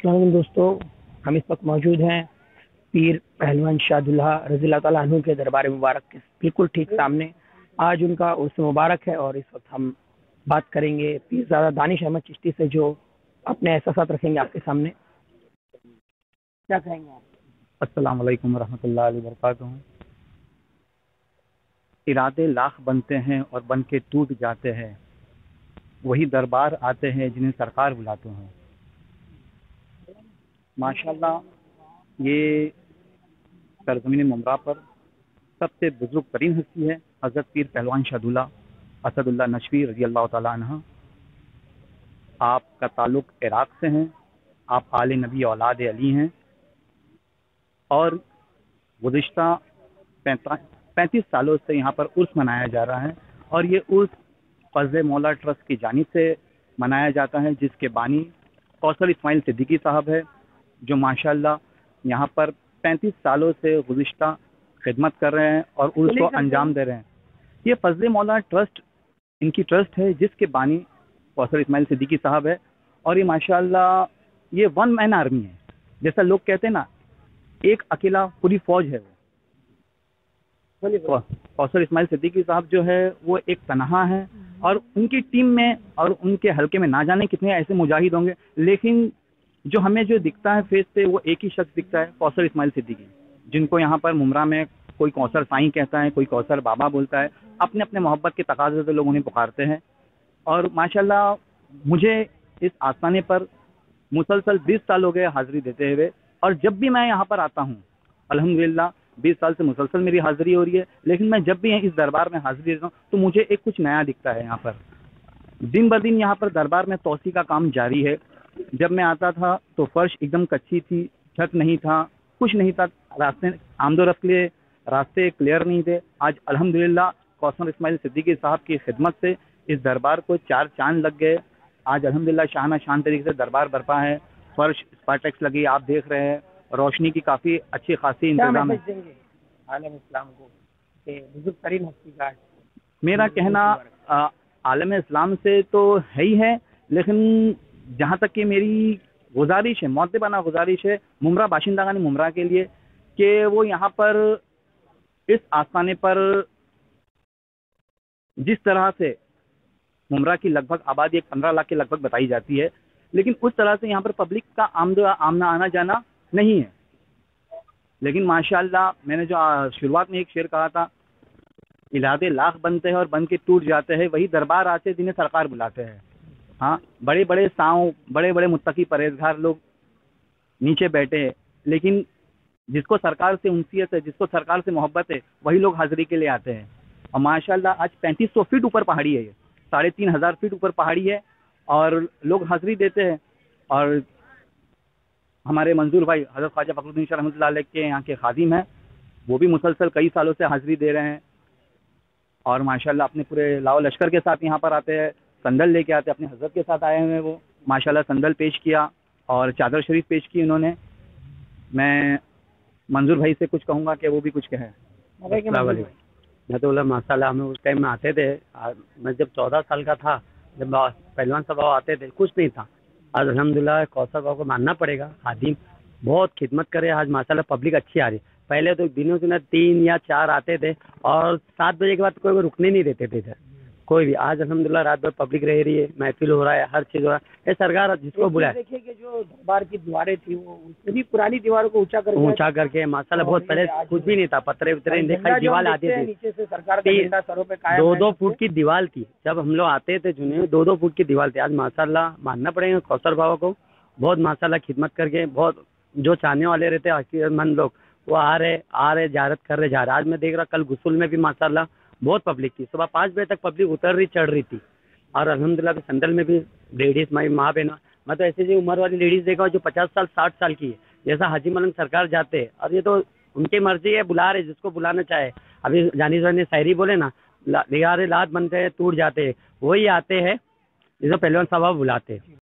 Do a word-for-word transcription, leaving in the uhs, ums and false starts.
السلام علیکم دوستو، ہم اس وقت موجود ہیں پیر پہلوان شاد اللہ رضی اللہ تعالیٰ عنہ کے دربار مبارک کے بالکل ٹھیک سامنے۔ آج ان کا عرس مبارک ہے اور اس وقت ہم بات کریں گے پیر زادہ دانش احمد چشتی سے، جو اپنے احساسات رکھیں گے آپ کے سامنے۔ کیا کہیں گے آپ؟ السلام علیکم ورحمۃ اللہ وبرکاتہ۔ ارادے لاکھ بنتے ہیں اور بن کے ٹوٹ جاتے ہیں، وہی دربار آتے ہیں جنہیں سرکار بلاتے ہیں۔ ماشاءاللہ یہ سرزمین ممرا پر سب سے بزرگ ترین ہستی ہے حضرت پیر پہلوان شاد اللہ اسد اللہ نشوی رضی اللہ تعالیٰ عنہ۔ آپ کا تعلق عراق سے ہیں، آپ آل نبی اولاد علی ہیں، اور گزشتہ پینتیس سالوں سے یہاں پر عرس منایا جا رہا ہے، اور یہ عرس فضل مولا ٹرسٹ کی جانب سے منایا جاتا ہے، جس کے بانی کوثر اسماعیل صدیقی صاحب ہے، جو ماشاءاللہ یہاں پر پینتیس سالوں سے گزشتہ خدمت کر رہے ہیں اور عرس کو انجام دے رہے ہیں۔ یہ فضل مولا ٹرسٹ ان کی ٹرسٹ ہے، جس کے بانی کوثر اسماعیل صدیقی صاحب ہے، اور یہ ماشاءاللہ یہ ون مین آرمی ہے، جیسا لوگ کہتے ہیں نا، ایک اکیلا پوری فوج ہے۔ وہ کوثر اسماعیل صدیقی صاحب جو ہے وہ ایک تنہا ہے، اور ان کی ٹیم میں اور ان کے حلقے میں نہ جانے کتنے ایسے مجاہد ہوں گے، لیکن جو ہمیں جو دکھتا ہے فیس پہ وہ ایک ہی شخص دکھتا ہے، کوثر اسماعیل صدیقی، جن کو یہاں پر ممرا میں کوئی کوثر سائیں کہتا ہے، کوئی کوثر بابا بولتا ہے، اپنے اپنے محبت کے تقاضے سے لوگ انہیں پکارتے ہیں۔ اور ماشاءاللہ مجھے اس آستانے پر مسلسل بیس سال ہو گئے حاضری دیتے ہوئے، اور جب بھی میں یہاں پر آتا ہوں الحمدللہ بیس سال سے مسلسل میری حاضری ہو رہی ہے، لیکن میں جب بھی اس دربار میں حاضری دیتا ہوں تو مجھے ایک کچھ نیا دکھتا ہے۔ یہاں پر دن بہ دن یہاں پر دربار میں توسیع کا کام جاری ہے۔ جب میں آتا تھا تو فرش ایک دم کچی تھی، چھت نہیں تھا، کچھ نہیں تھا، راستے آمد و رفت کے لیے راستے کلیئر نہیں تھے۔ آج الحمدللہ کوثر اسماعیل صدیقی صاحب کی خدمت سے اس دربار کو چار چاند لگ گئے۔ آج الحمدللہ شاہانہ شان طریقے سے دربار برپا ہے، فرش اسپاٹیکس لگی، آپ دیکھ رہے ہیں، روشنی کی کافی اچھی خاصی انتظام ہے۔ عالم اسلام کو کہ بزرگ ترین ہستی کا میرا کہنا عالم اسلام سے تو ہے ہی ہے، لیکن جہاں تک کہ میری گزارش ہے، معتبانہ گزارش ہے ممرا باشندگان ممرا کے لیے، کہ وہ یہاں پر اس آستانے پر جس طرح سے ممرا کی لگ بھگ آبادی ایک پندرہ لاکھ کے لگ بھگ بتائی جاتی ہے، لیکن اس طرح سے یہاں پر پبلک کا آمد آمنا آنا جانا نہیں ہے۔ لیکن ماشاءاللہ میں نے جو شروعات میں ایک شعر کہا تھا، ارادے لاکھ بنتے ہیں اور بن کے ٹوٹ جاتے ہیں، وہی دربار آتے ہیں جنہیں سرکار بلاتے ہیں۔ ہاں، بڑے بڑے ساؤں، بڑے بڑے متقی پرہیزگار لوگ نیچے بیٹھے ہیں، لیکن جس کو سرکار سے انسیت ہے، جس کو سرکار سے محبت ہے، وہی لوگ حاضری کے لیے آتے ہیں۔ اور ماشاءاللہ آج پینتیس سو فٹ اوپر پہاڑی ہے، یہ ساڑھے تین ہزار فٹ اوپر پہاڑی ہے، اور لوگ حاضری دیتے ہیں۔ اور ہمارے منظور بھائی حضرت خواجہ فخر الدین شاہ رحمۃ اللہ علیہ کے یہاں کے خادم ہیں، وہ بھی مسلسل کئی سالوں سے حاضری دے رہے ہیں، اور ماشاءاللہ اپنے پورے لاؤ لشکر کے ساتھ یہاں پر آتے ہیں، سندل لے کے آتے ہیں، اپنے حضرت کے ساتھ آئے ہوئے ہیں۔ وہ ماشاءاللہ سندل پیش کیا اور چادر شریف پیش کی انہوں نے۔ میں منظور بھائی سے کچھ کہوں گا کہ وہ بھی کچھ کہیں۔ السلام علیکم۔ میں تو بولا ماشاء اللہ، ہمیں اس ٹائم میں آتے تھے، میں جب چودہ سال کا تھا، جب پہلوان صاحب آتے تھے کچھ نہیں تھا۔ آج الحمدللہ کوثر صاحب کو ماننا پڑے گا، خادم بہت خدمت کرے۔ آج ماشاءاللہ پبلک اچھی آ رہی ہے، پہلے تو دنوں سے تین یا چار آتے تھے، اور سات بجے کے بعد کوئی رکنے نہیں دیتے تھے ادھر کوئی بھی۔ آج الحمدللہ رات بھر پبلک رہ رہی ہے، محفل ہو رہا ہے، ہر چیز ہو رہا ہے۔ یہ سرکار جس کو بلائے، دیکھیے کہ جو دربار کی دیواریں تھی وہ پوری پرانی دیواروں کو اونچا کر اونچا کر کے ماشاءاللہ بہت پہلے کچھ بھی نہیں تھا، پتھرے وترے دیکھا، دیوار آتی تھی، نیچے سے سرکار کا جھنڈا سروں پہ قائم دو ہے، دو فٹ کی دیوار تھی جب ہم لوگ آتے تھے جنہیں، دو دو فٹ کی دیوار تھی۔ آج ماشاءاللہ ماننا پڑے گا کوثر بابا کو، بہت ماشاءاللہ خدمت کر کے، بہت جو چاہنے والے رہتے عقیدت مند لوگ وہ آ رہے آ رہے زیارت کر رہے جا رہے۔ آج میں دیکھ رہا کل غسل میں بھی ماشاءاللہ بہت پبلک تھی، صبح پانچ بجے تک پبلک اتر رہی چڑھ رہی تھی، اور الحمدللہ بھی سندل میں بھی لیڈیز، مائی ماں بہنا، میں تو ایسی عمر والی لیڈیز دیکھا جو پچاس سال ساٹھ سال کی ہے، جیسا حاجی ملنگ سرکار جاتے ہیں، اور یہ تو ان کی مرضی ہے، بلا رہے جس کو بلانا چاہے۔ ابھی جانی صاحب نے شاعری بولے نا، نگارے لات بنتے ہیں ٹوٹ جاتے ہیں، وہی آتے ہیں جسے پہلوان صاحب بلاتے ہیں۔